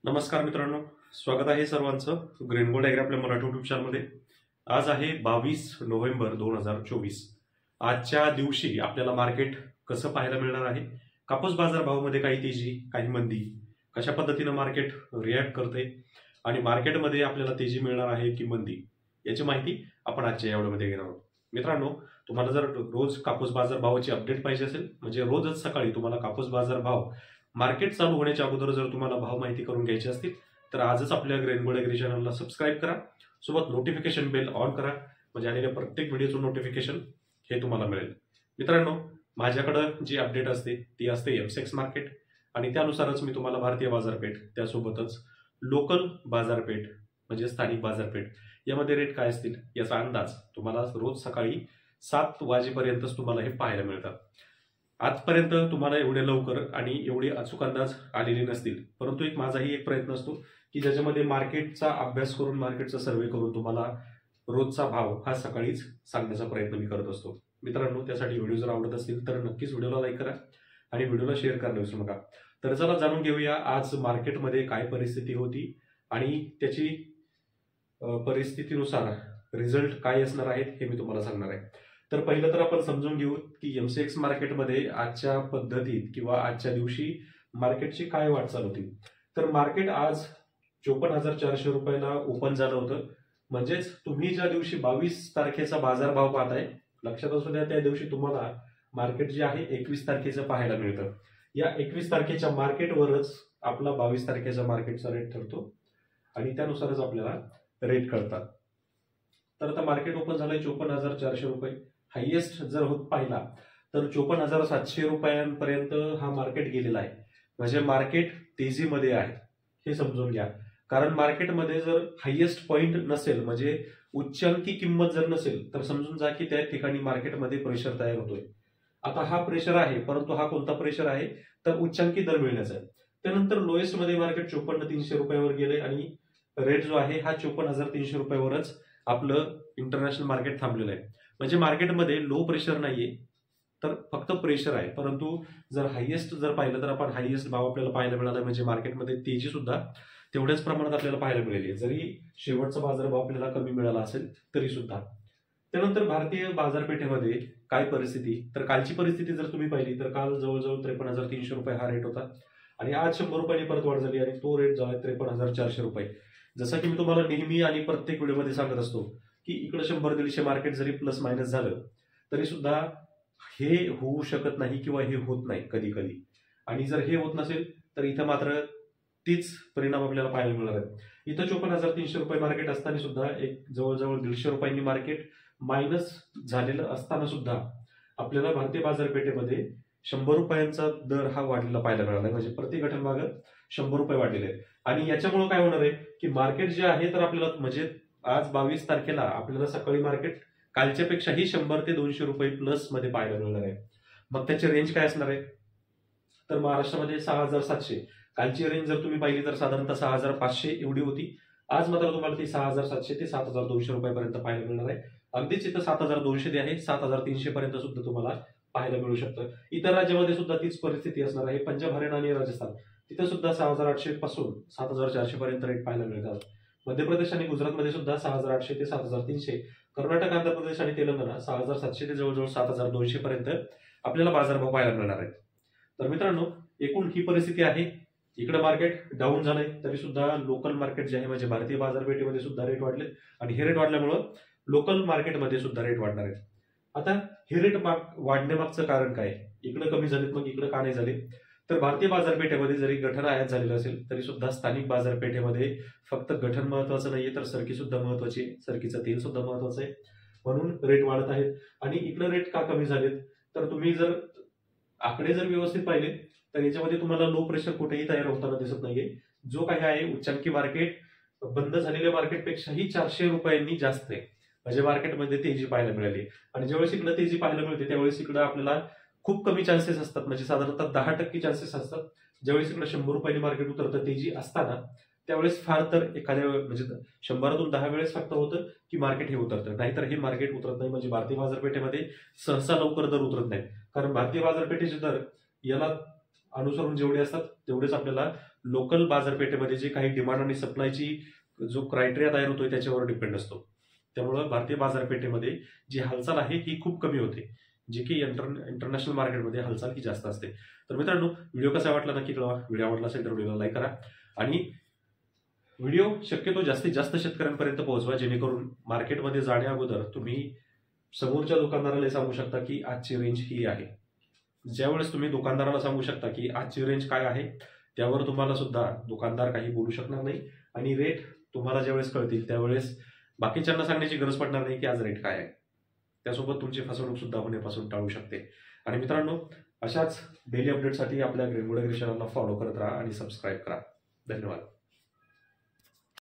नमस्कार मित्रांनो, स्वागत आहे सर्वांचं ग्रीन गोल्ड ॲग्री आपल्या मराठी युट्यूब चॅनलमध्ये। आज आहे 22 नोव्हेंबर 2024। आजच्या दिवशी आपल्याला मार्केट कसं पाहायला मिळणार आहे, कापूस बाजार भावामध्ये काही तेजी काही मंदी, कशा पद्धतीनं मार्केट रिॲक्ट करते आणि मार्केटमध्ये आपल्याला तेजी मिळणार आहे की मंदी, याची माहिती आपण आजच्या या व्हिडिओमध्ये घेणार आहोत। मित्रांनो, तुम्हाला जर रोज कापूस बाजार भावाची अपडेट पाहिजे असेल, म्हणजे रोजच सकाळी तुम्हाला कापूस बाजार भाव मार्केट चालू होण्याच्या अगोदर जर तुम्हाला भाव माहिती करून घ्यायची असतील तर आजच आपल्या ग्रीन गोल्ड ॲग्री चॅनलला सबस्क्राईब करा, सोबत नोटिफिकेशन बेल ऑन करा, म्हणजे आलेल्या प्रत्येक व्हिडिओचं नोटिफिकेशन हे तुम्हाला मिळेल। मित्रांनो, माझ्याकडे जी अपडेट असते ती असते एमसेक्स मार्केट आणि त्यानुसारच मी तुम्हाला भारतीय बाजारपेठ त्यासोबतच लोकल बाजारपेठ म्हणजे स्थानिक बाजारपेठ यामध्ये रेट काय असतील याचा अंदाज तुम्हाला रोज सकाळी 7 वाजेपर्यंतच तुम्हाला हे पाहायला मिळतात। आजपर्यंत तुम्हाला एवढे लवकर आणि एवढे अचूक अंदाज आलेले नसतील, परंतु माझाही एक प्रयत्न असतो की ज्याच्यामध्ये मार्केटचा अभ्यास करून मार्केटचा सर्वे करून तुम्हाला रोजचा भाव हा सकाळीच सांगण्याचा प्रयत्न मी करत असतो। मित्रांनो, त्यासाठी व्हिडिओ जर आवडत असतील तर नक्कीच व्हिडिओला लाईक करा आणि व्हिडिओला शेअर करायला विसरू नका। तर चला जाणून घेऊया आज मार्केटमध्ये काय परिस्थिती होती आणि त्याची परिस्थितीनुसार रिझल्ट काय असणार आहेत हे मी तुम्हाला सांगणार आहे। तर पहिलं तर आपण समजून घेऊ की एमसीएक्स मार्केटमध्ये आजच्या पद्धतीत किंवा आजच्या दिवशी मार्केटची काय वाटचाल होती। तर मार्केट आज 54,400 रुपयाला ओपन झालं होतं, म्हणजेच तुम्ही ज्या दिवशी 22 तारखेचा बाजारभाव पाहताय, लक्षात असू द्या त्या दिवशी तुम्हाला मार्केट जे आहे 21 तारखेचं पाहायला मिळतं। या 21 तारखेच्या मार्केटवरच आपला 22 तारखेचा मार्केटचा रेट ठरतो आणि त्यानुसारच आपल्याला रेट कळतात। तर आता मार्केट ओपन झालंय 54,400 रुपये, हायएस्ट जर होत पाहिला तर 54,700 रुपयांपर्यंत हा मार्केट गेलेला आहे, म्हणजे मार्केट तेजीमध्ये आहे हे समजून घ्या। कारण मार्केटमध्ये जर हायएस्ट पॉइंट नसेल म्हणजे उच्चांकी किंमत जर नसेल तर समजून जा की त्या ठिकाणी मार्केटमध्ये प्रेशर तयार होतोय। आता हा प्रेशर आहे, परंतु हा कोणता प्रेशर आहे तर उच्चांकी दर मिळण्याचा आहे। त्यानंतर लोएस्ट मध्ये मार्केट 54,300 रुपयावर गेले आणि रेट जो आहे हा 54,300 रुपयावरच आपलं इंटरनॅशनल मार्केट थांबलेलं आहे। म्हणजे मार्केटमध्ये लो प्रेशर नाहीये तर फक्त प्रेशर आहे, परंतु जर हायएस्ट जर पाहिलं तर आपण हायएस्ट भाव आपल्याला पाहायला मिळाला, म्हणजे मार्केटमध्ये तेजी सुद्धा तेवढ्याच प्रमाणात आपल्याला पाहायला मिळाली आहे, जरी शेवटचा बाजारभाव आपल्याला कमी मिळाला असेल तरी सुद्धा। त्यानंतर भारतीय बाजारपेठेमध्ये काय परिस्थिती, तर कालची परिस्थिती जर तुम्ही पाहिली तर काल जवळजवळ 53,300 रुपये हा रेट होता आणि आज 100 रुपयांनी परत वाढ झाली आणि तो रेट जो आहे 53,400 रुपये। जसं की मी तुम्हाला नेहमी आणि प्रत्येक व्हिडिओमध्ये सांगत असतो की इकडे 100-150 मार्केट जरी प्लस मायनस झालं तरी सुद्धा हे होऊ शकत नाही किंवा हे होत नाही कधी कधी, आणि जर हे होत नसेल तर इथं मात्र तीच परिणाम आपल्याला पाहायला मिळणार आहे। इथं 54,300 रुपये मार्केट असताना सुद्धा एक जवळजवळ 150 रुपयांनी मार्केट मायनस झालेलं असताना सुद्धा आपल्याला भारतीय बाजारपेठेमध्ये 100 रुपयांचा दर हा वाढलेला पाहायला मिळाला, म्हणजे प्रति गठन भागात 100 रुपये वाढलेले आहेत। आणि याच्यामुळे काय होणार आहे की मार्केट जे आहे तर आपल्याला म्हणजे आज 22 तारखेला आपल्याला सकाळी मार्केट कालच्या पेक्षाही 100 ते 200 रुपये प्लस मध्ये पाहायला मिळणार आहे। मग त्याची रेंज काय असणार आहे तर महाराष्ट्रामध्ये 6,700, कालची रेंज जर तुम्ही पाहिली तर साधारणतः 6,500 एवढी होती। आज मात्र तुम्हाला ती 6,700 ते 7,200 रुपयापर्यंत पाहायला मिळणार आहे। अगदीच इथं 7,200 ते आहे 7,300 पर्यंत सुद्धा तुम्हाला पाहायला मिळू शकतं। इतर राज्यामध्ये सुद्धा तीच परिस्थिती असणार आहे। पंजाब, हरियाणा आणि राजस्थान तिथे सुद्धा 6,800 पासून 7,400 पर्यंत रेट पाहायला मिळतात। मध्य प्रदेश आणि गुजरातमध्ये सुद्धा 6,800 ते 7,300, कर्नाटक, आंध्र प्रदेश आणि तेलंगणा 6,700 ते जवळजवळ 7,200 पर्यंत आपल्याला बाजारभाव पाहायला मिळणार आहेत। तर मित्रांनो, एकूण ही परिस्थिती आहे। इकडे मार्केट डाऊन झालंय तरी सुद्धा लोकल मार्केट जे आहे म्हणजे भारतीय बाजारपेठेमध्ये सुद्धा रेट वाढले आणि हे रेट वाढल्यामुळं लोकल मार्केटमध्ये सुद्धा रेट वाढणार आहेत। आता हे रेट वाढण्यामागचं कारण काय, इकडे कमी झालेत मग इकडे का नाही झाले, तर भारतीय बाजारपेठेमध्ये जरी गठन आयात झालेलं असेल तरी सुद्धा स्थानिक बाजारपेठेमध्ये फक्त गठन महत्वाचं नाहीये तर सरकी सुद्धा महत्वाची आहे, सरकीचं तेल सुद्धा महत्वाचं आहे, म्हणून रेट वाढत आहेत। आणि इकडे रेट का कमी झालेत तर तुम्ही जर आकडे जर व्यवस्थित पाहिले तर याच्यामध्ये तुम्हाला लो प्रेशर कुठेही तयार होताना दिसत नाहीये। जो काही आहे उच्चांकी मार्केट बंद झालेल्या मार्केटपेक्षाही 400 रुपयांनी जास्त आहे, म्हणजे मार्केटमध्ये तेजी पाहायला मिळाली। आणि ज्यावेळेस इकडे तेजी पाहायला मिळते त्यावेळेस इकडे आपल्याला खूप कमी चान्सेस असतात, म्हणजे साधारणतः 10% चान्सेस असतात। ज्यावेळेस इकडे 100 रुपयांनी मार्केट उतरतं तेजी असताना त्यावेळेस फार तर एखाद्या म्हणजे 100तून 10 वेळेस फक्त होतं की मार्केट हे उतरतं, नाहीतर हे मार्केट उतरत नाही। म्हणजे भारतीय बाजारपेठेमध्ये सहसा लवकर दर उतरत नाही, कारण भारतीय बाजारपेठेचे दर याला अनुसरून जेवढे असतात तेवढेच आपल्याला लोकल बाजारपेठेमध्ये जे काही डिमांड आणि सप्लायची जो क्रायटेरिया तयार होतोय त्याच्यावर डिपेंड असतो. त्यामुळं भारतीय बाजारपेठेमध्ये जी हालचाल आहे ही खूप कमी होते, जी की इंटरनॅशनल मार्केटमध्ये हालचाल ही जास्त असते. तर मित्रांनो, व्हिडिओ कसा वाटला नक्की कळवा. व्हिडिओ आवडला असेल तर व्हिडिओला लाईक करा आणि व्हिडिओ शक्यतो जास्तीत जास्त शेतकऱ्यांपर्यंत पोहोचवा, जेणेकरून मार्केटमध्ये जाण्या अगोदर तुम्ही समोरच्या दुकानदाराला सांगू शकता की आजची रेंज ही आहे. ज्यावेळेस तुम्ही दुकानदाराला सांगू शकता की आजची रेंज काय आहे, त्यावर तुम्हाला सुद्धा दुकानदार काही बोलू शकणार नाही आणि रेट तुम्हाला ज्यावेळेस कळतील त्यावेळेस बाकीच्यांना सांगण्याची गरज पडणार नाही की आज रेट काय आहे. त्यासोबत तुमची फसवणूक सुद्धा होण्यापासून टाळू शकते. आणि मित्रांनो, अशाच डेली अपडेटसाठी आपल्या ग्रीनवूड ॲग्री चॅनलला फॉलो करत राहा आणि सबस्क्राईब करा. धन्यवाद.